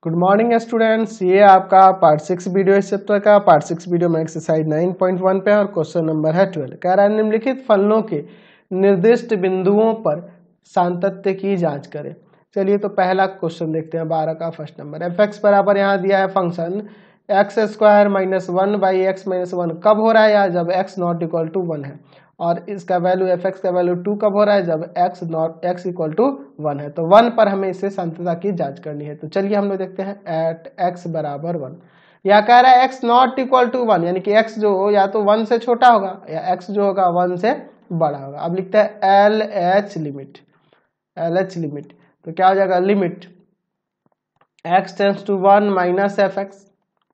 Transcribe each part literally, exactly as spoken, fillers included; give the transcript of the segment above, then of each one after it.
Good morning students, ये आपका part six video इस चैप्टर का। पार्ट सिक्स वीडियो में एक्सरसाइज नाइन पॉइंट वन पे और क्वेश्चन नंबर है ट्वेल्व। कह रहा है निम्नलिखित फलनों के निर्दिष्ट बिंदुओं पर सातत्य की जांच करें। चलिए तो पहला क्वेश्चन देखते हैं, बारह का फर्स्ट नंबर। एफ एक्स बराबर यहाँ दिया है function x square minus one by x minus one कब हो रहा है यार, जब x not equal to one है। और इसका वैल्यू एफ एक्स का वैल्यू टू कब हो रहा है, जब x not x equal to one है। तो वन पर हमें इसे सांतता की जांच करनी है। तो चलिए हम लोग देखते हैं एट एक्स बराबर वन। या कह रहा है x not equal to one, यानी कि एक्स जो हो या तो वन से छोटा होगा या एक्स जो होगा वन से बड़ा होगा। अब लिखते हैं L H limit, L H limit तो क्या हो जाएगा, limit x tends to one minus f x,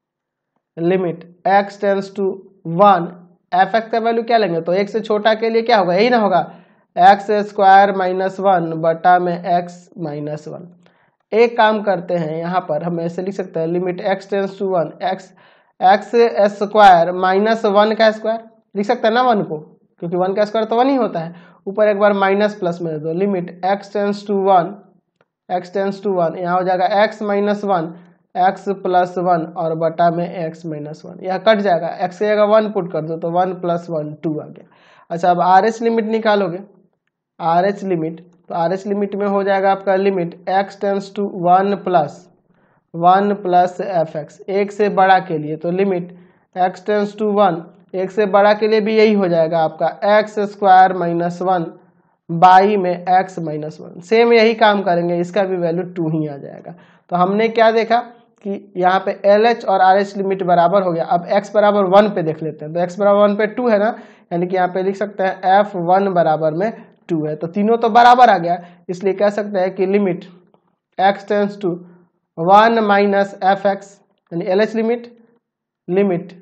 limit x tends to one, f x का वैल्यू क्या लेंगे तो एक से छोटा के लिए क्या होगा, यही ना होगा एक्स स्क्वायर माइनस वन बटा में एक्स माइनस वन। एक काम करते हैं, यहाँ पर हम ऐसे लिख सकते हैं limit x tends to one, x x square minus one का स्क्वायर लिख सकते हैं ना वन को, क्योंकि वन का स्क्वायर तो वन ही होता है। ऊपर एक बार माइनस प्लस में दो, limit x tends to one, x tends to one, यहाँ हो जाएगा x minus one x plus one और बटा में एक्स माइनस वन। यह कट जाएगा, एक्स की जगह वन पुट कर दो तो वन प्लस वन टू आ गया। अच्छा अब आर एच लिमिट निकालोगे, आर एच लिमिट तो आर एच लिमिट में हो जाएगा आपका limit x tends to one plus one plus f x, एक से बड़ा के लिए तो limit x tends to one, एक से बड़ा के लिए भी यही हो जाएगा आपका x square minus one by में एक्स माइनस वन। सेम यही काम करेंगे, इसका भी वैल्यू टू ही आ जाएगा। तो हमने क्या देखा कि यहाँ पे एल एच और आर एच लिमिट बराबर हो गया। अब x बराबर वन पे देख लेते हैं, तो x बराबर वन पे टू है ना, यानी कि यहाँ पे लिख सकते हैं एफ वन बराबर में टू है। तो तीनों तो बराबर आ गया, इसलिए कह सकते हैं कि limit x tends to one minus f x, यानी L H limit limit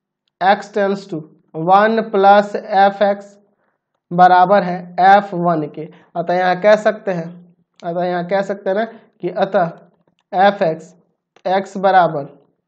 x tends to one plus f x बराबर है एफ वन के। अतः यहाँ कह सकते हैं अतः यहाँ कह सकते हैं ना कि अतः एफ एक्स एक्स बराबर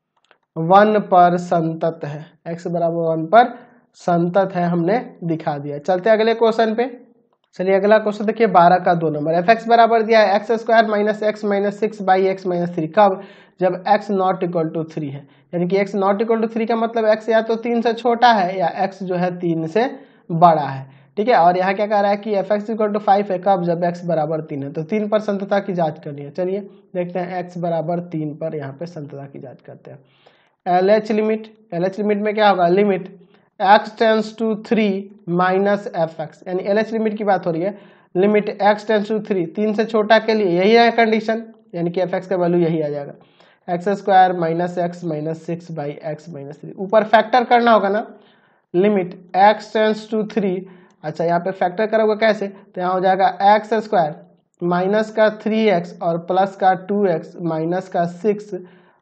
वन पर संतत है, एक्स बराबर वन पर संतत है, हमने दिखा दिया। चलते अगले क्वेश्चन पे। चलिए अगला क्वेश्चन देखिए, बारह का दो नंबर। एफ एक्स बराबर दिया है x square minus x minus six by x minus three कब, जब x not equal to three है। यानी कि x not equal to three का मतलब एक्स या तो तीन से छोटा है या एक्स जो है तीन से बड़ा है, ठीक है। और यहाँ क्या कह रहा है कि f x equal to five है कब, जब एक्स बराबर तीन है। तो तीन पर संतता की जांच करनी है। चलिए देखते हैं एक्स बराबर तीन पर यहाँ पे संतता की जांच करते हैं। L H limit, L H limit में क्या होगा, limit x tends to three minus f x, यानी एल एच लिमिट की बात हो रही है। Limit x tends to three, तीन से छोटा के लिए यही है कंडीशन, यानी कि एफ एक्स का वैल्यू यही आ जाएगा x square minus x minus six by x minus three. ऊपर फैक्टर करना होगा ना, limit x tends to three. अच्छा यहाँ पे फैक्टर करोगे कैसे, तो यहाँ हो जाएगा एक्स स्क्वायर माइनस का थ्री एक्स और प्लस का टू एक्स माइनस का सिक्स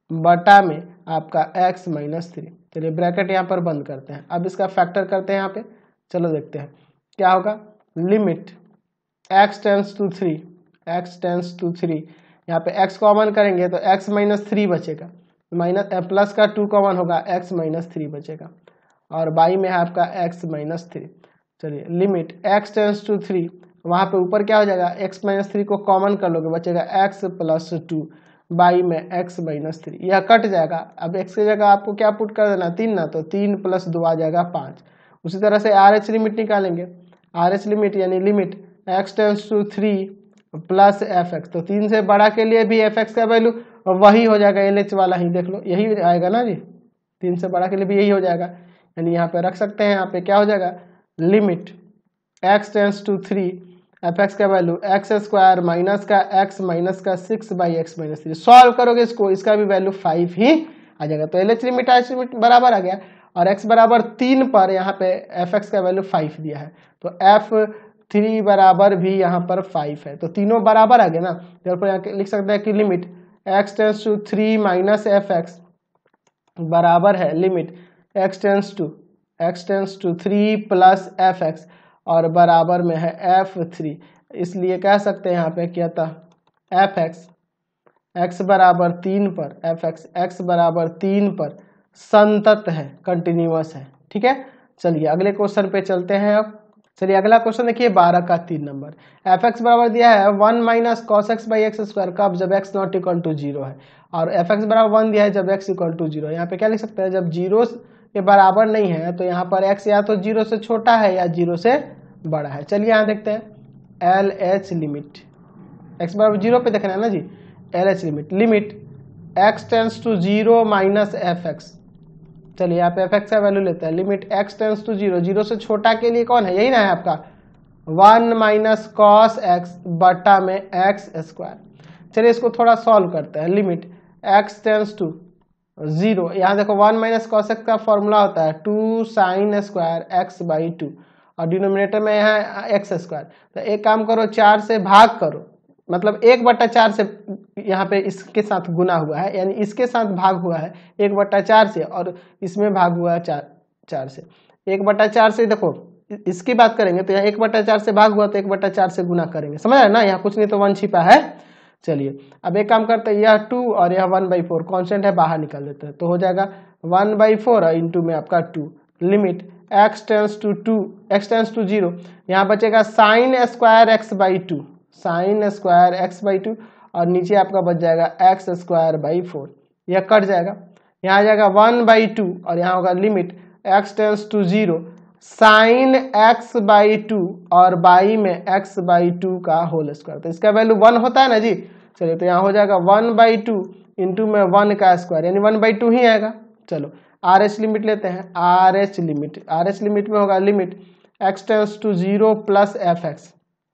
बटा में आपका एक्स माइनस थ्री। चलिए ब्रैकेट यहाँ पर बंद करते हैं। अब इसका फैक्टर करते हैं यहाँ पे, चलो देखते हैं क्या होगा। Limit x tends to three, x tends to three, यहाँ पे एक्स कॉमन करेंगे तो एक्स माइनस थ्री बचेगा, माइनस प्लस का टू कॉमन होगा एक्स माइनस थ्री बचेगा और बाई में है आपका एक्स माइनस थ्री। चलिए limit x tends to three, वहाँ पे ऊपर क्या हो जाएगा एक्स माइनस थ्री को कॉमन कर लोगे, बचेगा एक्स प्लस टू बाई में एक्स माइनस थ्री। यह कट जाएगा। अब एक्स की जगह आपको क्या पुट कर देना, तीन ना, तो तीन प्लस दो आ जाएगा पाँच। उसी तरह से आर एच लिमिट निकालेंगे, आर एच लिमिट यानी limit x tends to three plus f x, तो तीन से बड़ा के लिए भी एफ एक्स का वैल्यू वही हो जाएगा, एल एच वाला ही देख लो, यही आएगा ना जी, तीन से बड़ा के लिए भी यही हो जाएगा। यानी यहाँ पे रख सकते हैं, यहाँ पे क्या हो जाएगा, limit x tends to three, f x का वैल्यू एक्स स्क्वायर माइनस का एक्स माइनस का six by x minus three. Solve करोगे इसको, इसका भी वैल्यू फाइव ही आ जाएगा। तो L H limit H limit बराबर आ गया और एक्स बराबर तीन पर यहाँ पे एफ एक्स का वैल्यू फाइव दिया है, तो एफ थ्री बराबर भी यहाँ पर फाइव है, तो तीनों बराबर आ गया ना। तherefore यहाँ लिख सकते हैं कि limit x tends to three minus f x बराबर है limit x tends to x tends to three plus f x और बराबर में है एफ थ्री। इसलिए कह सकते हैं यहाँ पे क्या था, एफ एक्स एक्स बराबर तीन पर, एफ एक्स एक्स बराबर तीन पर संतत है, कंटिन्यूअस है, ठीक है। चलिए अगले क्वेश्चन पे चलते हैं। अब चलिए अगला क्वेश्चन देखिए बारह का तीन नंबर, एफ एक्स बराबर दिया है one minus cos x by x square कब, जब x not equal to zero है, और एफ एक्स बराबर वन दिया है जब एक्स इक्वल टू जीरो है। यहाँ पे क्या लिख सकते हैं, जब जीरो के बराबर नहीं है तो यहाँ पर एक्स या तो जीरो से छोटा है या जीरो से बड़ा है। चलिए यहाँ देखते हैं एल एच लिमिट, एक्स बराबर जीरो पे देखना है ना जी, L H limit limit x tends to zero minus f x. चलिए यहाँ पे एफ एक्स का वैल्यू लेते हैं, limit x tends to zero, zero से छोटा के लिए कौन है, यही ना है आपका वन माइनस कॉस एक्स बटा में एक्स स्क्वायर। चलिए इसको थोड़ा सॉल्व करते हैं, limit x tends to zero, यहाँ देखो वन माइनस कॉस एक्स का फॉर्मूला होता है two sine square x by two, और डिनोमिनेटर में यहाँ एक्स स्क्वायर। तो एक काम करो, चार से भाग करो, मतलब एक बट्टा चार से यहाँ पे इसके साथ गुना हुआ है, यानी इसके साथ भाग हुआ है एक बट्टा चार से, और इसमें भाग हुआ है चार चार से। एक बट्टा चार से देखो इसकी बात करेंगे तो यहाँ एक बट्टा चार से भाग हुआ तो एक बट्टा चार से गुना करेंगे, समझ रहे ना, यहाँ कुछ नहीं तो वन छिपा है। चलिए अब एक काम करते हैं, यह टू और यह वन बाई फोर कॉन्स्टेंट है, बाहर निकाल देते हैं, तो हो जाएगा वन बाई फोर और इंटू में आपका two, limit x tends to two x tends to zero, यहाँ बचेगा sine square x by two, sine square x by two, और नीचे आपका बच जाएगा एक्स स्क्वायर बाई फोर, यह कट जाएगा, यहाँ आ जाएगा वन बाई टू और यहाँ होगा limit x tends to zero sine x by two और बाई में एक्स बाई टू का होल स्क्वायर, तो इसका वैल्यू वन होता है ना जी। चलिए तो यहाँ हो जाएगा वन बाई टू इंटू में वन का स्क्वायर, यानी वन बाई टू ही आएगा। चलो आर एच लिमिट लेते हैं, R H limit, R H limit में होगा limit x tends to zero plus f x,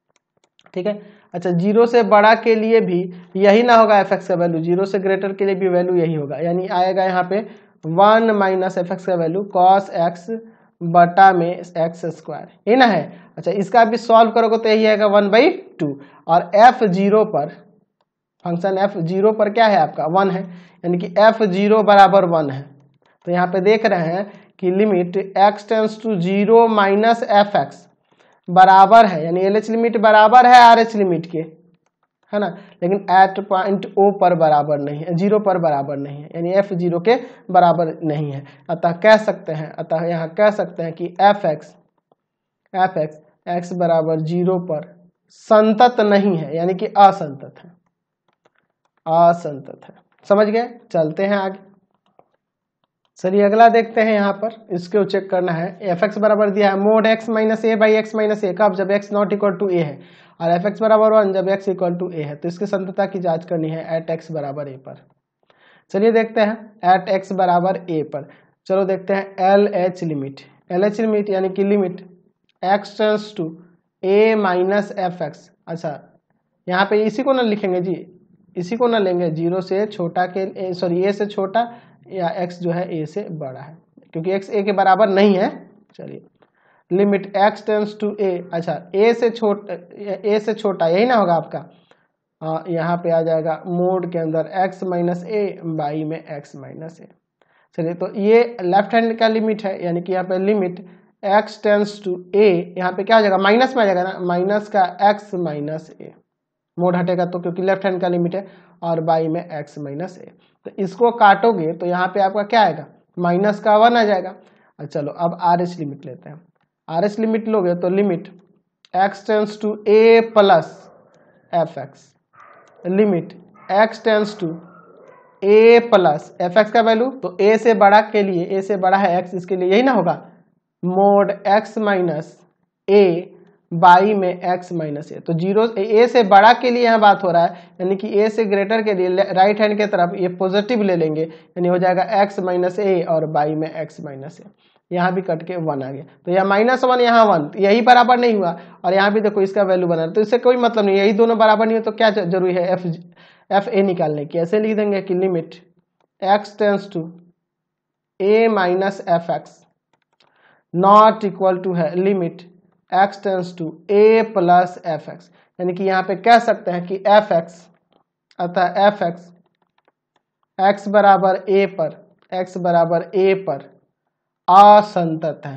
ठीक है। अच्छा जीरो से बड़ा के लिए भी यही ना होगा एफ एक्स का वैल्यू, जीरो से ग्रेटर के लिए भी वैल्यू यही होगा, यानी आएगा यहाँ पे वन माइनस एफ एक्स का वैल्यू कॉस एक्स बटा में एक्स स्क्वायर, ये ना है। अच्छा इसका भी सॉल्व करोगे तो यही आएगा वन बाई टू, और एफ जीरो पर फंक्शन एफ जीरो पर क्या है आपका वन है, यानी कि एफ जीरो बराबर वन है। तो यहाँ पे देख रहे हैं कि limit x tends to zero minus f x बराबर है, यानी एल एच लिमिट बराबर है आर एच लिमिट के, है ना, लेकिन एट पॉइंट ओ पर बराबर नहीं है, जीरो पर बराबर नहीं है, यानी एफ जीरो के बराबर नहीं है। अतः कह सकते हैं अतः यहाँ कह सकते हैं कि f x f x x बराबर जीरो पर संतत नहीं है, यानी कि असंतत है, असंतत है, समझ गए। चलते हैं आगे, चलिए अगला देखते हैं, यहाँ पर इसको चेक करना है, एफ एक्स बराबर दिया है mod x minus a by x minus a कब, जब x not equal to a है, और एफ एक्स बराबर वन जब एक्स इक्वल टू ए है। तो इसकी संतता की जांच करनी है एट एक्स बराबर ए पर। चलिए देखते हैं एट एक्स बराबर ए पर, चलो देखते हैं L H limit, L H limit यानी कि limit x tends to a minus f x. अच्छा यहाँ पे इसी को ना लिखेंगे जी, इसी को ना लेंगे, जीरो से छोटा के सॉरी ए से छोटा या x जो है a से बड़ा है, क्योंकि x a के बराबर नहीं है। चलिए limit x tends to a, अच्छा a से छोटा a से छोटा यही ना होगा आपका, आ, यहाँ पे आ जाएगा मोड के अंदर x माइनस ए बाई में x माइनस ए। चलिए तो ये लेफ्ट हैंड का लिमिट है, यानी कि यहाँ पे limit x tends to a, यहाँ पे क्या हो जाएगा माइनस में आ जाएगा ना, माइनस का x माइनस ए, मोड हटेगा तो क्योंकि लेफ्ट हैंड का लिमिट है, और बाई में x माइनस ए। तो इसको काटोगे तो यहाँ पे आपका क्या आएगा माइनस का वन आ जाएगा। चलो अब आर एच लिमिट लेते हैं, आर एच लिमिट लोगे तो limit x tends to a plus f x, limit x tends to a plus f x का वैल्यू, तो a से बड़ा के लिए, a से बड़ा है x, इसके लिए यही ना होगा mod x minus a by में x माइनस ए। तो जीरो a से बड़ा के लिए यहाँ बात हो रहा है, यानी कि a से ग्रेटर के लिए राइट हैंड के तरफ ये पॉजिटिव ले लेंगे, यानी हो जाएगा x माइनस ए और बाई में x माइनस ए, यहाँ भी कट के वन आ गया। तो यहाँ माइनस वन यहाँ वन, यही बराबर नहीं हुआ, और यहाँ भी देखो इसका वैल्यू बना, तो इससे कोई मतलब नहीं, यही दोनों बराबर नहीं है तो क्या जरूरी है एफ एफ ए निकालने की। ऐसे लिख देंगे कि limit x tends to a minus f x not equal to है limit x tends to a plus f x, यानी कि यहाँ पे कह सकते हैं कि एफ एक्स, अतः एफ एक्स x बराबर a पर, x बराबर a पर असंतत है,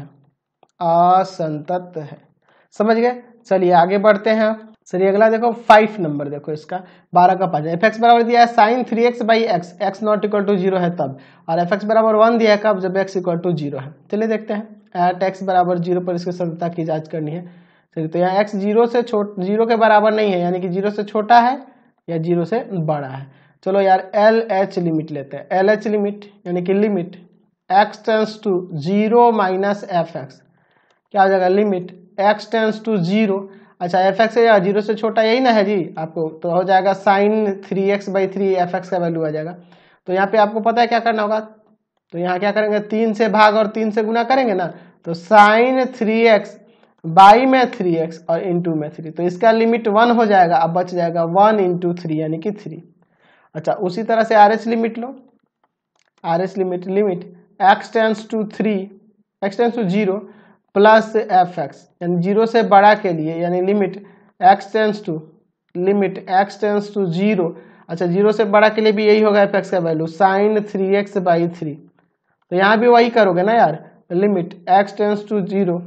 असंतत है, समझ गए। चलिए आगे बढ़ते हैं। चलिए अगला देखो फाइव नंबर, देखो इसका बारह का पाँच, एफ एक्स बराबर दिया है sine three x by x, x not equal to zero है तब, और एफ एक्स बराबर वन दिया है कब, जब एक्स इक्वल टू जीरो है। चलिए देखते हैं एट एक्स बराबर जीरो पर इसकी संतता की जांच करनी है। चलिए तो यहाँ x जीरो से छोट जीरो के बराबर नहीं है, यानी कि जीरो से छोटा है या जीरो से बड़ा है। चलो यार एल एच लिमिट लेते हैं। एल एच लिमिट यानी कि limit x tends to zero minus f x, क्या हो जाएगा limit x tends to zero. अच्छा एफ एक्स या जीरो से छोटा यही ना है जी आपको, तो हो जाएगा sine three x by three f x का वैल्यू आ जाएगा। तो यहाँ पे आपको पता है क्या करना होगा, तो यहाँ क्या करेंगे तीन से भाग और तीन से गुना करेंगे ना, तो साइन थ्री एक्स बाई में थ्री एक्स और इंटू में थ्री, तो इसका लिमिट वन हो जाएगा। अब बच जाएगा वन इंटू थ्री यानी कि थ्री। अच्छा उसी तरह से आर एच लिमिट लो। R H limit limit x tends to three x tends to zero plus f x, यानी जीरो से बड़ा के लिए यानी limit x tends to limit x tends to zero. अच्छा जीरो से बड़ा के लिए भी यही होगा एफ एक्स का value sine three x by three, तो यहाँ भी वही करोगे ना यार, limit x tends to zero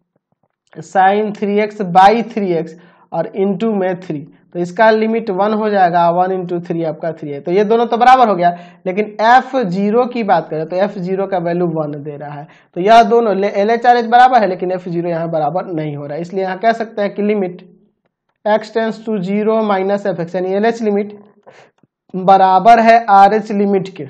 sign three x by three x और इंटू में थ्री, तो इसका लिमिट वन हो जाएगा, वन इंटू थ्री आपका थ्री है। तो ये दोनों तो बराबर हो गया, लेकिन एफ जीरो की बात करें तो एफ जीरो का वैल्यू वन दे रहा है, तो यह दोनों एल एच आर एच बराबर है लेकिन एफ जीरो यहाँ बराबर नहीं हो रहा है। इसलिए यहाँ कह सकते हैं कि limit x tends to zero minus f x, यानी एल एच लिमिट बराबर है आर एच लिमिट के,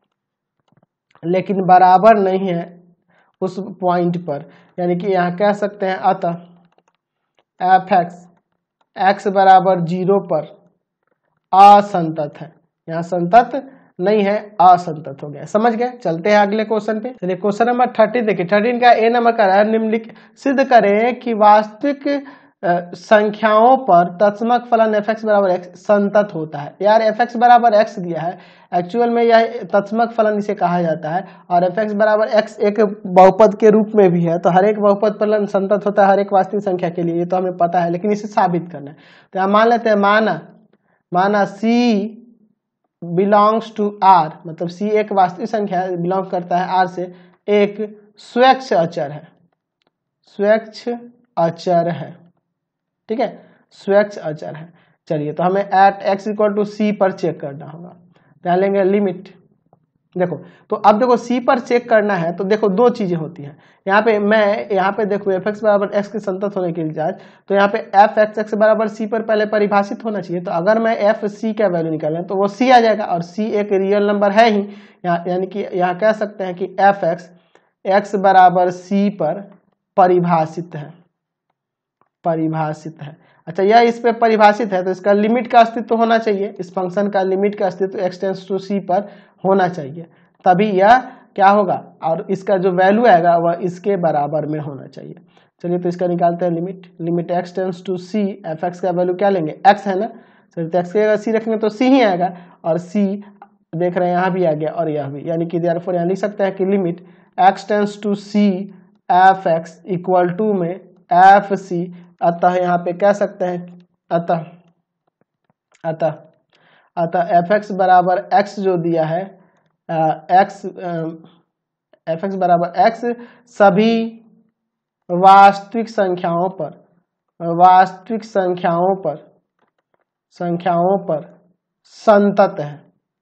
लेकिन बराबर नहीं है उस पॉइंट पर, यानी कि यहाँ कह सकते हैं अतः एफ एक्स एक्स बराबर जीरो पर असंतत है। यहाँ संतत नहीं है, असंतत हो गया। समझ गए? चलते हैं अगले क्वेश्चन पे। चलिए क्वेश्चन नंबर थर्टीन देखिए। थर्टीन का ए नंबर का है निम्नलिखित सिद्ध करें कि वास्तविक संख्याओं पर तत्समक फलन एफ एक्स बराबर एक्स संतत होता है। यार एफ एक्स बराबर एक्स दिया है, एक्चुअल में यह तत्समक फलन इसे कहा जाता है, और एफ एक्स बराबर एक्स एक बहुपद के रूप में भी है, तो हर एक बहुपद फलन संतत होता है हर एक वास्तविक संख्या के लिए, ये तो हमें पता है, लेकिन इसे साबित करना है। तो यहाँ मान लेते हैं माना माना सी बिलोंग्स टू आर, मतलब सी एक वास्तविक संख्या बिलोंग करता है आर से, एक स्वच्छ अचर है, स्वच्छ अचर है, ठीक है, स्वच्छ अचर है। चलिए तो हमें at x equal to c पर चेक करना होगा, डालेंगे लिमिट। देखो तो अब देखो सी पर चेक करना है, तो देखो दो चीजें होती हैं यहाँ पे। मैं यहाँ पे देखो एफ एक्स बराबर एक्स के संतत होने के लिए जांच, तो यहाँ पे एफ एक्स एक्स बराबर सी पर पहले परिभाषित होना चाहिए, तो अगर मैं एफ सी का वैल्यू निकालें तो वो सी आ जाएगा, और सी एक रियल नंबर है ही, यहाँ यानी कि यहाँ कह सकते हैं कि एफ एक्स एक्स बराबर सी पर परिभाषित है, परिभाषित है। अच्छा यह इस पे परिभाषित है तो इसका लिमिट का अस्तित्व होना चाहिए, इस फंक्शन का लिमिट का अस्तित्व एक्स टेंस टू सी पर होना चाहिए, तभी यह क्या होगा, और इसका जो वैल्यू आएगा वह इसके बराबर में होना चाहिए। चलिए तो इसका निकालते हैं limit. Limit x tends to c, f x का वैल्यू क्या लेंगे, एक्स है ना, चलिए तो एक्स के अगर सी रखेंगे तो सी ही आएगा, और सी देख रहे हैं यहाँ भी आ गया और यह भी, यानी कि देयरफॉर यहाँ लिख सकते हैं कि limit x tends to c f x equal to में एफ सी, अतः यहाँ पे कह सकते हैं अतः अतः अतः एफ एक्स बराबर एक्स जो दिया है, एक्स एफ एक्स बराबर एक्स सभी वास्तविक संख्याओं पर वास्तविक संख्याओं पर संख्याओं पर संतत है,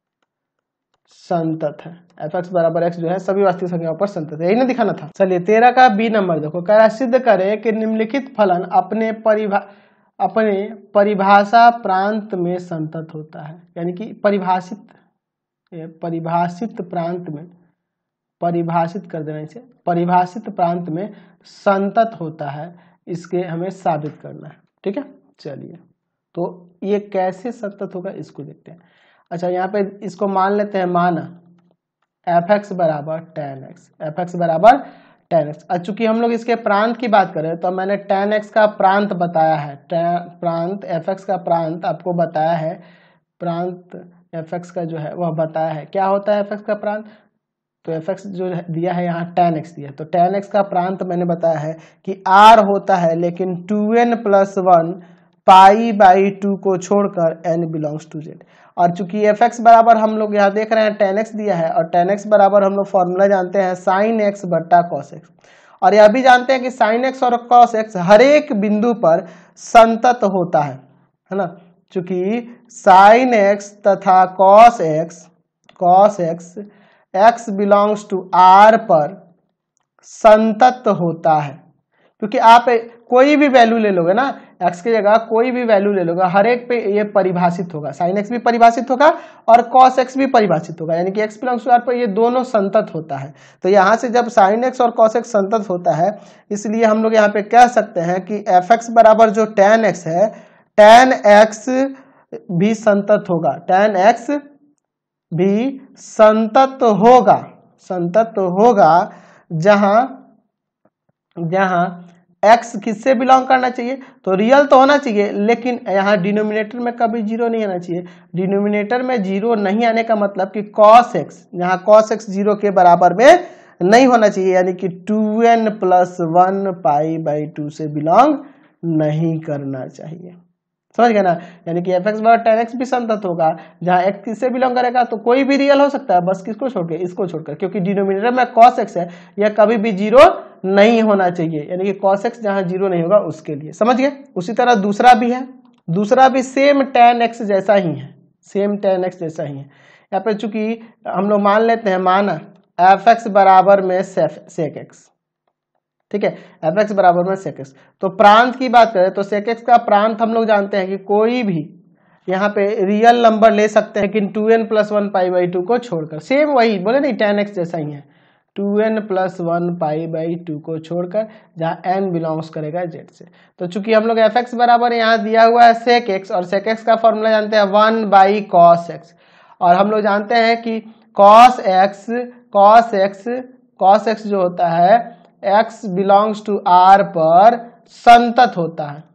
संतत है। एफ एक्स बराबर एक्स जो है सभी वास्तविक संख्याओं पर संतत है, यही ना दिखाना था। चलिए तेरह का बी नंबर देखो, कह रहा सिद्ध करें कि निम्नलिखित फलन अपने परिभा अपने परिभाषा प्रांत में संतत होता है, यानी कि परिभाषित परिभाषित प्रांत में, परिभाषित कर देना इसे, परिभाषित प्रांत में संतत होता है, इसके हमें साबित करना है, ठीक है। चलिए तो ये कैसे संतत होगा इसको देखते हैं। अच्छा यहाँ पे इसको मान लेते हैं माना एफ एक्स बराबर टेन एक्स, एफ एक्स बराबर टेन एक्स। अब चूंकि हम लोग इसके प्रांत की बात करें तो मैंने टेन एक्स का प्रांत बताया है, प्रांत एफ एक्स का प्रांत आपको बताया है, प्रांत एफ एक्स का जो है वह बताया है। क्या होता है एफ एक्स का प्रांत, तो एफ एक्स जो दिया है यहाँ टेन एक्स दिया है, तो टेन एक्स का प्रांत मैंने बताया है कि आर होता है, लेकिन two n plus one pi by two को छोड़कर एन बिलोंग्स टू जेड। और चूंकि एफ एक्स बराबर हम लोग यहाँ देख रहे हैं टेन एक्स दिया है, और टेन एक्स बराबर हम लोग फॉर्मूला जानते हैं साइन एक्स बट्टा कॉस एक्स, और यह भी जानते हैं कि साइन एक्स और कॉस एक्स हर एक बिंदु पर संतत होता है, है ना। चूंकि साइन एक्स तथा cos x cos x x belongs to R पर संतत होता है, क्योंकि आप कोई भी वैल्यू ले लोगे ना, x की जगह कोई भी वैल्यू ले लोगे, हर एक पे ये परिभाषित होगा, साइन x भी परिभाषित होगा और cos x भी परिभाषित होगा, यानी कि x बिलोंग्स टू r पर ये दोनों संतत होता है। तो यहाँ से जब साइन x और cos x संतत होता है, इसलिए हम लोग यहाँ पे कह सकते हैं कि fx बराबर जो tan x है, tan x भी संतत होगा, tan x भी संतत होगा, संतत होगा जहां जहां x किससे बिलोंग करना चाहिए, तो रियल तो होना चाहिए, लेकिन यहाँ डिनोमिनेटर में कभी जीरो नहीं आना चाहिए। डिनोमिनेटर में जीरो नहीं आने का मतलब कि cos x, यहाँ cos x जीरो के बराबर में नहीं होना चाहिए, यानी कि two n plus one pi by two से बिलोंग नहीं करना चाहिए। समझ गए ना, यानी कि एफ एक्स बराबर टेन एक्स भी संतत होगा जहां x किससे बिलोंग करेगा, तो कोई भी रियल हो सकता है, बस किसको छोड़ के, इसको छोड़कर, क्योंकि डिनोमिनेटर में cos x है, यह कभी भी जीरो नहीं होना चाहिए, यानी कि cos x जहां जीरो नहीं होगा उसके लिए। समझ गए। उसी तरह दूसरा भी है, दूसरा भी सेम tan x जैसा ही है, सेम tan x जैसा ही है। यहाँ पे चूंकि हम लोग मान लेते हैं, माना एफ एक्स बराबर में सेक एक्स, ठीक है, एफ एक्स बराबर में सेक एक्स। तो प्रांत की बात करें तो सेक एक्स का प्रांत हम लोग जानते हैं कि कोई भी यहाँ पे रियल नंबर ले सकते हैं, लेकिन two n plus one pi by two को छोड़कर, सेम वही बोले नहीं टेन एक्स जैसा ही है, two n plus one pi by two को छोड़कर जहाँ एन बिलोंग्स करेगा जेड से। तो चूंकि हम लोग एफ एक्स बराबर यहाँ दिया हुआ है सेक एक्स, और सेक एक्स का फॉर्मूला जानते हैं वन बाई कॉस एक्स, और हम लोग जानते हैं कि cos x cos x cos x जो होता है x बिलोंग्स टू r पर संतत होता है,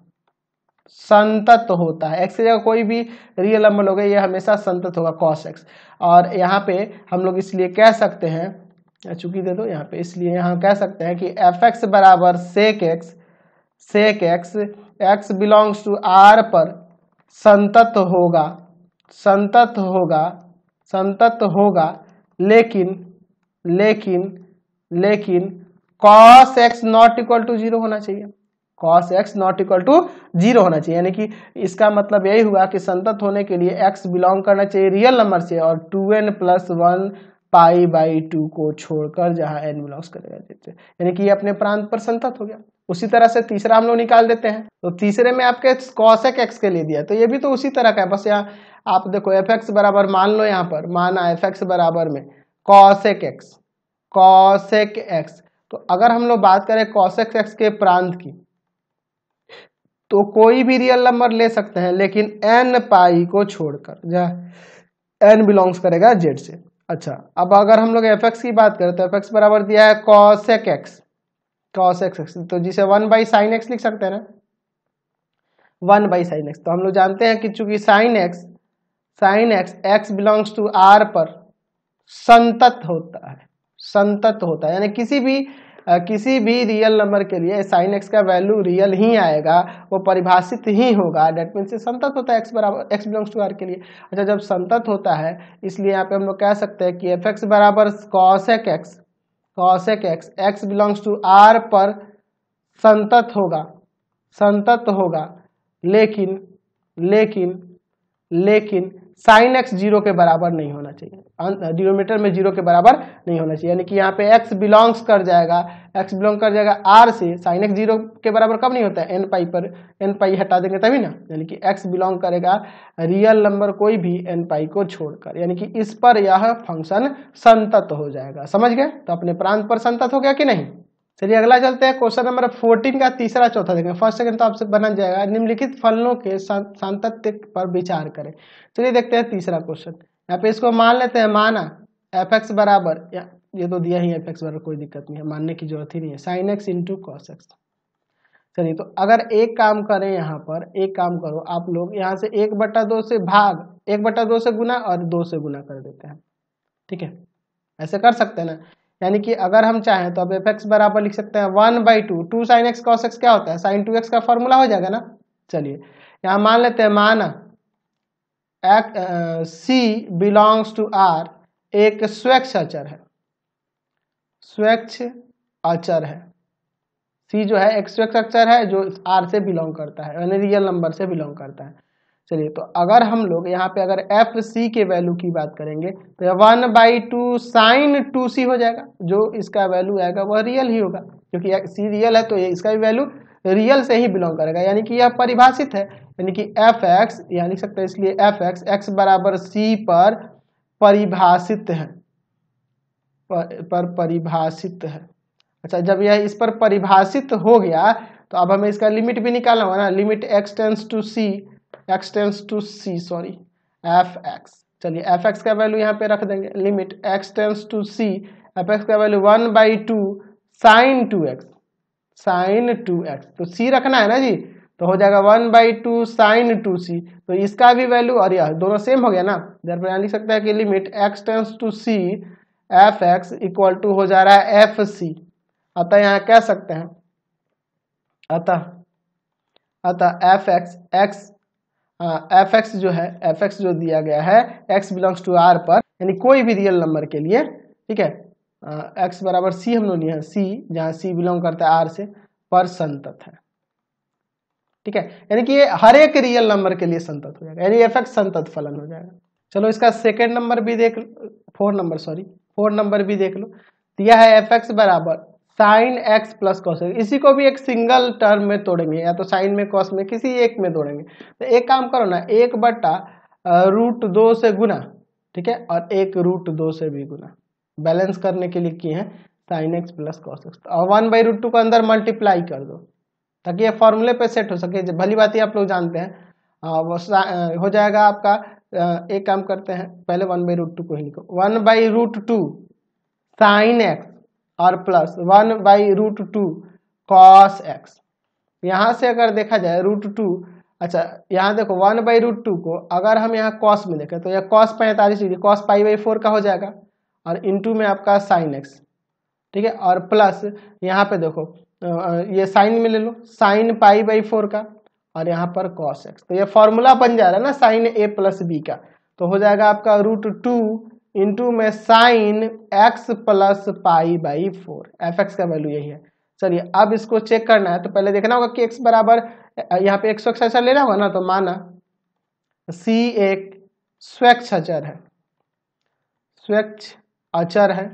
संतत होता है, x की जगह कोई भी रियल नंबर लोगे ये हमेशा संतत होगा cos x। और यहाँ पे हम लोग इसलिए कह सकते हैं, चूंकि दे दो यहाँ पे, इसलिए यहाँ कह सकते हैं कि एफ एक्स बराबर sec x, sec x x belongs to r पर संतत होगा, संतत होगा, संतत होगा, लेकिन लेकिन लेकिन cos x not equal to zero होना चाहिए, cos x not equal to zero होना चाहिए, यानी कि इसका मतलब यही हुआ कि संतत होने के लिए x बिलोंग करना चाहिए रियल नंबर से, और two n plus one pi by two को छोड़कर जहां n बिलोंग्स करेगा जैसे, यानी कि ये अपने प्रांत पर संतत हो गया। उसी तरह से तीसरा हम लोग निकाल देते हैं, तो तीसरे में आपके cos x के लिए दिया, तो ये भी तो उसी तरह का है, बस यहाँ आप देखो एफ एक्स बराबर मान लो, यहाँ पर माना एफ एक्स बराबर में cos x, cos x। तो अगर हम लोग बात करें cos x के प्रांत की, तो कोई भी रियल नंबर ले सकते हैं, लेकिन n पाई को छोड़कर जहाँ n बिलोंग्स करेगा z से। अच्छा, अब अगर हम लोग fx की बात करें तो fx बराबर दिया है cos x, cos x, तो जिसे वन बाई साइन एक्स लिख सकते हैं ना, वन बाई साइन एक्स। तो हम लोग जानते हैं कि चूंकि sine x sine x x belongs to r पर संतत होता है, संतत होता है, यानी किसी भी आ, किसी भी रियल नंबर के लिए साइन एक्स का वैल्यू रियल ही आएगा, वो परिभाषित ही होगा, डेट मीन से संतत होता है x बराबर x बिलोंग्स टू r के लिए। अच्छा, जब संतत होता है इसलिए यहाँ पे हम लोग कह सकते हैं कि एफ एक्स बराबर cos x, cos x x belongs to r पर संतत होगा, संतत होगा, लेकिन लेकिन लेकिन साइन एक्स जीरो के बराबर नहीं होना चाहिए, डिनोमिनेटर में जीरो के बराबर नहीं होना चाहिए, यानी कि यहाँ पे x बिलोंग्स कर जाएगा, x बिलोंग कर जाएगा r से, साइन एक्स जीरो के बराबर कब नहीं होता है, n पाई पर, n पाई हटा देंगे तभी ना, यानी कि x बिलोंग करेगा रियल नंबर कोई भी n पाई को छोड़कर, यानी कि इस पर यह फंक्शन संतत हो जाएगा। समझ गए। तो अपने प्रांत पर संतत हो गया कि नहीं। चलिए अगला चलते हैं, क्वेश्चन नंबर फोर्टीन का तीसरा चौथा देखेंगे, फर्स्ट सेकंड तो आपसे बना जाएगा। निम्नलिखित फलनों के सातत्य पर विचार करें। चलिए देखते हैं तीसरा क्वेश्चन। यहाँ पे इसको मान लेते हैं, माना एफ एक्स बराबर, ये तो दिया ही एफ एक्स बराबर, कोई दिक्कत नहीं है, मानने की जरूरत ही नहीं है, sine x into cos x. चलिए तो अगर एक काम करें, यहाँ पर एक काम करो आप लोग, यहाँ से एक बटा दो से भाग, एक बटा दो से गुना और दो से गुना कर देते हैं, ठीक है, ऐसे कर सकते हैं ना। यानी कि अगर हम चाहें तो अब एफ एक्स बराबर लिख सकते हैं one by two, two sine x cos x क्या होता है, साइन टू एक्स का फॉर्मूला हो जाएगा ना। चलिए यहाँ मान लेते हैं, माना सी बिलोंग्स टू आर एक स्वच्छ अचर है, स्वच्छ अचर है, सी जो है एक स्वच्छ अचर है जो आर से बिलोंग करता है, यानी रियल नंबर से बिलोंग करता है। चलिए तो अगर हम लोग यहाँ पे अगर एफ सी के वैल्यू की बात करेंगे तो one by two sine two c हो जाएगा, जो इसका वैल्यू आएगा वह रियल ही होगा, क्योंकि सी रियल है तो ये इसका भी वैल्यू रियल से ही बिलोंग करेगा, यानी कि यह परिभाषित है, यानी कि एफ एक्स यहाँ लिख सकते हैं, इसलिए एफ एक्स एक्स बराबर सी पर परिभाषित है, पर, पर परिभाषित है। अच्छा, जब यह इस पर परिभाषित हो गया तो अब हमें इसका लिमिट भी निकालना होगा ना, limit x tends to c, x tends to c sorry f x. चलिए एफ एक्स का वैल्यू यहाँ पे रख देंगे, limit x tends to c, f x का value one by two sine two x, sine two x, तो c रखना है ना जी, तो हो जाएगा one by two sine two c, तो इसका भी वैल्यू और यह दोनों सेम हो गया ना, इधर पर लिख सकते हैं कि limit x tends to c f x equal to हो जा रहा है एफ सी। अतः यहाँ कह सकते हैं, अतः अतः f x x f x जो है, एफ एक्स जो दिया गया है एक्स बिलोंग्स टू आर पर, यानी कोई भी रियल नंबर के लिए, ठीक है, एक्स बराबर सी हम लोग लिए हैं, सी जहाँ सी बिलोंग करता है आर से, पर संतत है, ठीक है, यानी कि ये हर एक रियल नंबर के लिए संतत हो जाएगा, यानी एफ एक्स संतत फलन हो जाएगा। चलो इसका सेकेंड नंबर भी देख, four number sorry four number भी देख लो, दिया है एफ एक्स बराबर sine x plus cos x, इसी को भी एक सिंगल टर्म में तोड़ेंगे, या तो साइन में कॉस में किसी एक में तोड़ेंगे, तो एक काम करो ना, एक बट्टा रूट दो से गुना, ठीक है, और एक रूट दो से भी गुना, बैलेंस करने के लिए किए हैं sine x plus cos x, और वन बाई रूट टू को अंदर मल्टीप्लाई कर दो ताकि ये फॉर्मूले पे सेट हो सके, भली बात ही आप लोग जानते हैं, आ, वो हो जाएगा आपका। आ, एक काम करते हैं, पहले वन बाई रूट टू को ही लिखो, one by root two sine x और plus one by root two cos x. यहाँ से अगर देखा जाए रूट टू, अच्छा यहाँ देखो वन बाई रूट टू को अगर हम यहाँ कॉस में देखें तो यह कॉस पैंतालीस degree cos pi by four का हो जाएगा, और इंटू में आपका साइन एक्स, ठीक है, और प्लस यहाँ पे देखो ये साइन में ले लो साइन पाई बाई फोर का, और यहाँ पर कॉस एक्स, तो ये फॉर्मूला बन जा रहा है ना साइन ए प्लस बी का, तो हो जाएगा आपका रूट टू इंटू में sine x plus pi by four, f x का वैल्यू यही है। चलिए अब इसको चेक करना है, तो पहले देखना होगा कि एक्स बराबर, यहाँ पे एक स्वच्छ अचर लेना होगा ना, तो माना सी एक स्वच्छ अचर है, स्वच्छ अचर है,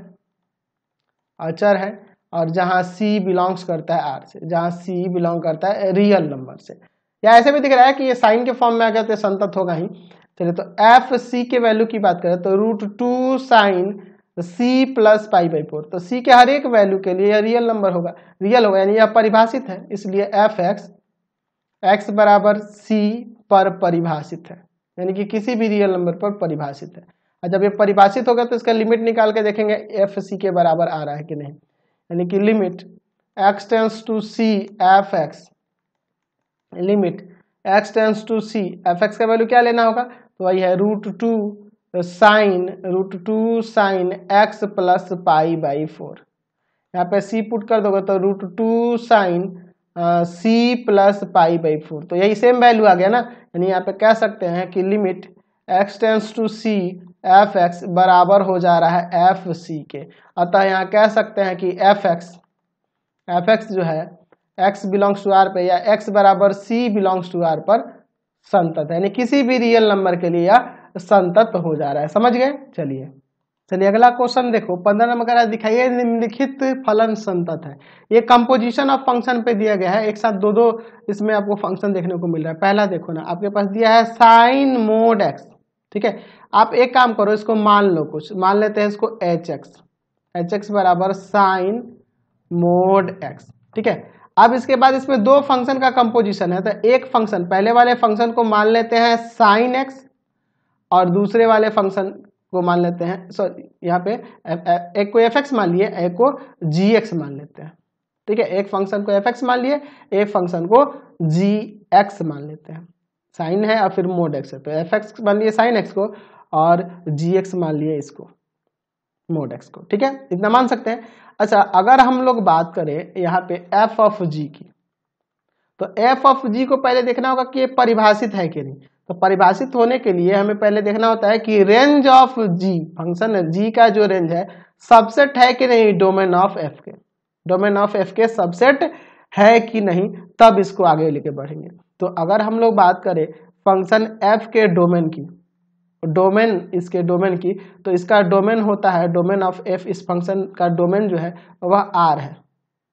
अचर है, और जहां सी बिलोंग्स करता है आर से, जहां सी बिलोंग करता है रियल नंबर से, या ऐसे भी दिख रहा है कि ये साइन के फॉर्म में आ गया तो संतत होगा ही। चलिए तो एफ सी के वैल्यू की बात करें तो root two sine C plus pi by four, तो सी के हर एक वैल्यू के लिए यह रियल नंबर होगा, रियल होगा यानी यह परिभाषित है, इसलिए एफ एक्स एक्स बराबर सी पर परिभाषित है, यानी कि किसी भी रियल नंबर पर परिभाषित है। और जब ये परिभाषित होगा तो इसका लिमिट निकाल के देखेंगे एफ सी के बराबर आ रहा है कि नहीं, यानी कि limit x tends to c f x, limit x tends to c f x का वैल्यू क्या लेना होगा, तो वही है root two sine root two sine x plus pi by four, यहाँ पे सी पुट कर दोगे तो root two sine C plus pi by four, तो यही सेम वैल्यू आ गया ना, यानी यहाँ पे कह सकते हैं कि limit x tends to c f x बराबर हो जा रहा है एफ सी के। अतः यहाँ कह सकते हैं कि एफ एक्स एफ एक्स जो है एक्स बिलोंग्स टू आर पे, या एक्स बराबर सी बिलोंग्स टू आर पर संतत है, यानी किसी भी रियल नंबर के लिए यह संतत हो जा रहा है, समझ गए। चलिए चलिए अगला क्वेश्चन देखो, पंद्रह नंबर का दिखाइए निम्नलिखित फलन संतत है। ये कंपोजिशन ऑफ फंक्शन पे दिया गया है, एक साथ दो दो इसमें आपको फंक्शन देखने को मिल रहा है। पहला देखो ना, आपके पास दिया है साइन मोड एक्स, ठीक है, आप एक काम करो इसको मान लो, कुछ मान लेते हैं इसको एच एक्स, एच एक्स बराबर साइन मोड एक्स, ठीक है। अब इसके बाद इसमें दो फंक्शन का कंपोजिशन है, तो एक फंक्शन पहले वाले फंक्शन को मान लेते हैं साइन एक्स, और दूसरे वाले फंक्शन को मान लेते हैं, सॉरी यहाँ पे एक को एफ एक्स मान लिए, एक को जी एक्स मान लेते हैं, ठीक है, एक फंक्शन को एफ एक्स मान लिए, एक फंक्शन को जी एक्स मान लेते हैं, साइन है और फिर मोड एक्स है, तो एफ एक्स मान लिए साइन एक्स को और जी एक्स मान लिए इसको मोड एक्स को, ठीक है, इतना मान सकते हैं। अच्छा अगर हम लोग बात करें यहाँ पे एफ ऑफ जी की, तो एफ ऑफ जी को पहले देखना होगा कि ये परिभाषित है कि नहीं, तो परिभाषित होने के लिए हमें पहले देखना होता है कि range of g, function g का जो रेंज है सबसेट है कि नहीं डोमेन ऑफ एफ के, डोमेन ऑफ एफ के सबसेट है कि नहीं, तब इसको आगे लेके बढ़ेंगे। तो अगर हम लोग बात करें फंक्शन एफ के डोमेन की, डोमेन इसके डोमेन की, तो इसका डोमेन होता है डोमेन ऑफ एफ, इस फंक्शन का डोमेन जो है वह आर है,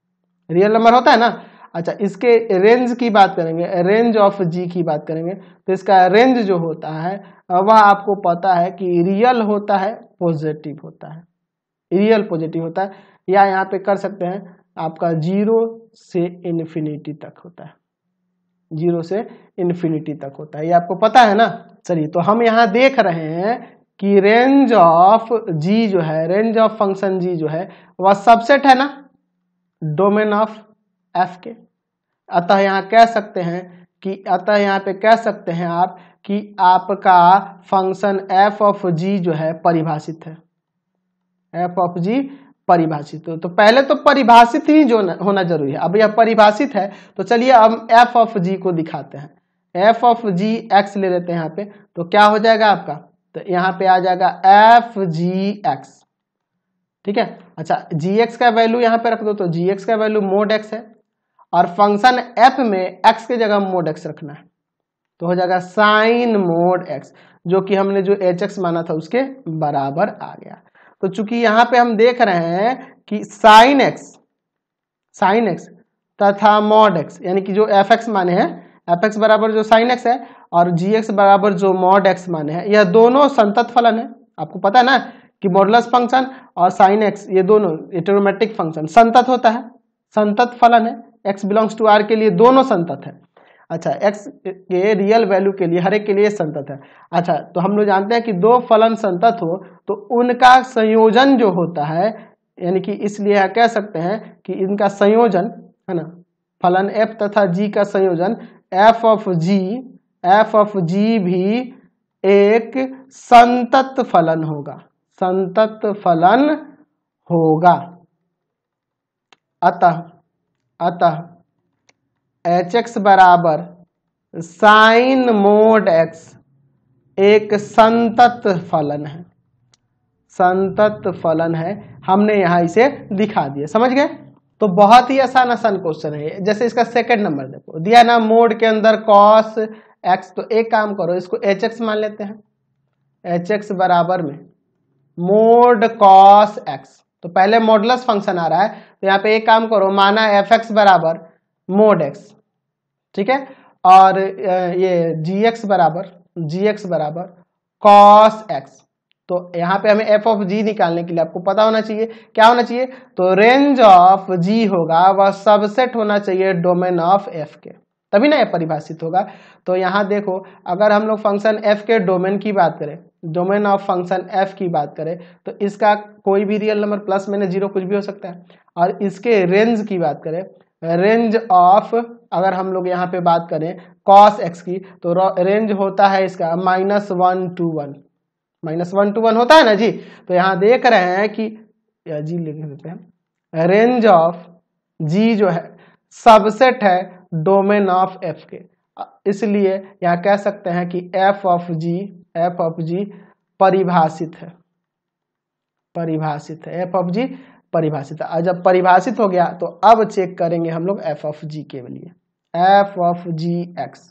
रियल नंबर होता है ना। अच्छा, इसके रेंज की बात करेंगे, रेंज ऑफ जी की बात करेंगे, तो इसका रेंज जो होता है वह आपको पता है कि रियल होता है, पॉजिटिव होता है, रियल पॉजिटिव होता है, या यहाँ पे कर सकते हैं आपका जीरो से इन्फिनिटी तक होता है, जीरो से इन्फिनिटी तक होता है, ये आपको पता है ना। चलिए, तो हम यहाँ देख रहे हैं कि रेंज ऑफ जी जो है, रेंज ऑफ फंक्शन जी जो है वह सबसेट है ना डोमेन ऑफ एफ के। अतः यहाँ कह सकते हैं कि अतः यहाँ पे कह सकते हैं आप कि आपका फंक्शन एफ ऑफ जी जो है परिभाषित है, एफ ऑफ जी परिभाषित हो। तो पहले तो परिभाषित ही जो होना जरूरी है। अब यह परिभाषित है तो चलिए हम एफ ऑफ जी को दिखाते हैं। एफ ऑफ जी एक्स ले लेते हैं यहाँ पे, तो क्या हो जाएगा आपका, तो यहाँ पे आ जाएगा एफ जी एक्स, ठीक है। अच्छा, जी एक्स का वैल्यू यहाँ पे रख दो, तो जी एक्स का वैल्यू मोड एक्स है, और फंक्शन एफ में एक्स की जगह मोड एक्स रखना है, तो हो जाएगा साइन मोड एक्स, जो कि हमने जो एच एक्स माना था उसके बराबर आ गया। तो चूंकि यहाँ पे हम देख रहे हैं कि साइन एक्स, साइन एक्स तथा मॉड एक्स, यानी कि जो एफ एक्स माने हैं, एफ एक्स बराबर जो साइन एक्स है और जी एक्स बराबर जो मॉड एक्स माने हैं, यह दोनों संतत फलन है। आपको पता है ना कि मॉडुलस फंक्शन और साइन एक्स ये दोनों ट्रिग्नोमेट्रिक फंक्शन संतत होता है, संतत फलन है, एक्स बिलोंग्स टू आर के लिए दोनों संतत है। अच्छा, x के रियल वैल्यू के लिए हर एक के लिए संतत है। अच्छा, तो हम लोग जानते हैं कि दो फलन संतत हो तो उनका संयोजन जो होता है, यानी कि इसलिए कह सकते हैं कि इनका संयोजन है ना, फलन f तथा g का संयोजन f of g, f of g भी एक संतत फलन होगा, संतत फलन होगा। अतः अतः एच एक्स बराबर साइन मोड एक्स एक संतत फलन है, संतत फलन है। हमने यहां इसे दिखा दिया, समझ गए। तो बहुत ही आसान आसान क्वेश्चन है। जैसे इसका सेकंड नंबर देखो, दिया ना मोड के अंदर कॉस एक्स, तो एक काम करो इसको एच एक्स मान लेते हैं, एच एक्स बराबर में मोड कॉस एक्स, तो पहले मॉडुलस फंक्शन आ रहा है, तो यहाँ पे एक काम करो, माना एफ एक्स बराबर मोड एक्स, ठीक है, और ये जी एक्स बराबर जी एक्स बराबर कॉस एक्स। तो यहाँ पे हमें एफ ऑफ जी निकालने के लिए आपको पता होना चाहिए, क्या होना चाहिए, तो रेंज ऑफ जी होगा वह सबसेट होना चाहिए डोमेन ऑफ एफ के, तभी ना ये परिभाषित होगा। तो यहाँ देखो, अगर हम लोग फंक्शन एफ के डोमेन की बात करें, डोमेन ऑफ फंक्शन एफ की बात करें, तो इसका कोई भी real number plus minus zero कुछ भी हो सकता है। और इसके रेंज की बात करें, रेंज ऑफ अगर हम लोग यहाँ पे बात करें कॉस एक्स की, तो रेंज होता है इसका minus one to one, minus one to one होता है ना जी। तो यहाँ देख रहे हैं कि या जी लिख देते हैं, रेंज ऑफ जी जो है सबसेट है डोमेन ऑफ एफ के, इसलिए यहाँ कह सकते हैं कि f of g, f of g परिभाषित है, परिभाषित है, एफ ऑफ जी परिभाषित है। जब परिभाषित हो गया तो अब चेक करेंगे हम लोग एफ ऑफ जी के लिए, f of g x,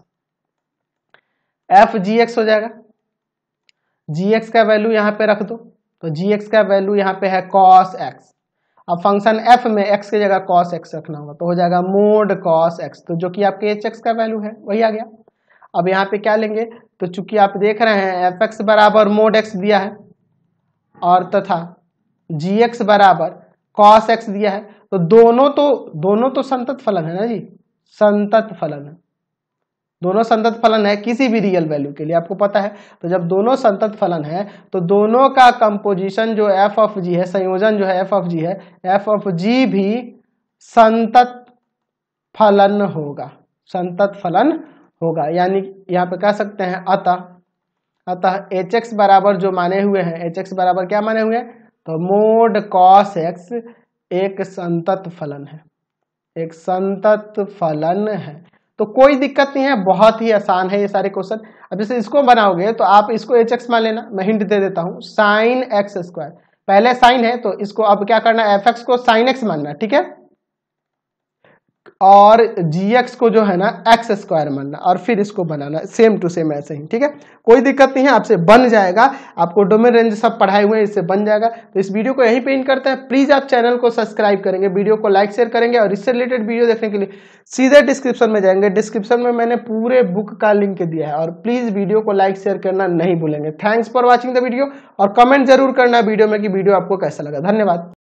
f g x हो जाएगा, जी एक्स का वैल्यू यहाँ पे रख दो, तो जी एक्स का वैल्यू यहाँ पे है कॉस एक्स। अब फंक्शन एफ में एक्स की जगह कॉस एक्स रखना होगा, तो हो जाएगा मोड कॉस एक्स, तो जो कि आपके एच एक्स का वैल्यू है वही आ गया। अब यहाँ पे क्या लेंगे, तो चूंकि आप देख रहे हैं एफ एक्स बराबर मोड एक्स दिया है और तथा जी एक्स बराबर कॉस एक्स दिया है, तो दोनों तो दोनों तो संतत फलन है ना जी, संतत फलन है, दोनों संतत फलन है किसी भी रियल वैल्यू के लिए, आपको पता है। तो जब दोनों संतत फलन है तो दोनों का कंपोजिशन जो एफ ऑफ जी है, संयोजन जो है एफ ऑफ जी है, एफ ऑफ जी भी संतत फलन होगा, संतत फलन होगा। यानी यहाँ पे कह सकते हैं अतः अतः एच एक्स बराबर जो माने हुए हैं, एच एक्स बराबर क्या माने हुए हैं, तो मोड कॉस एक्स एक संतत फलन है, एक संतत फलन है। तो कोई दिक्कत नहीं है, बहुत ही आसान है ये सारे क्वेश्चन। अब जैसे इसको बनाओगे तो आप इसको एच एक्स मान लेना, मैं हिंट दे देता हूं, साइन एक्स स्क्वायर, पहले साइन है तो इसको अब क्या करना है, एफ एक्स को साइन एक्स मानना, ठीक है। और जी एक्स को जो है ना एक्स स्क्वायर मानना और फिर इसको बनाना सेम टू सेम ऐसे ही, ठीक है। कोई दिक्कत नहीं है, आपसे बन जाएगा, आपको डोमेन रेंज सब पढ़ाए हुए हैं, इससे बन जाएगा। तो इस वीडियो को यहीं पे एंड करते हैं। प्लीज आप चैनल को सब्सक्राइब करेंगे, वीडियो को लाइक शेयर करेंगे और इससे रिलेटेड वीडियो देखने के लिए सीधे डिस्क्रिप्शन में जाएंगे। डिस्क्रिप्शन में मैंने पूरे बुक का लिंक दिया है और प्लीज वीडियो को लाइक शेयर करना नहीं भूलेंगे। Thanks for watching the video और कमेंट जरूर करना वीडियो में कि वीडियो आपको कैसा लगा। धन्यवाद।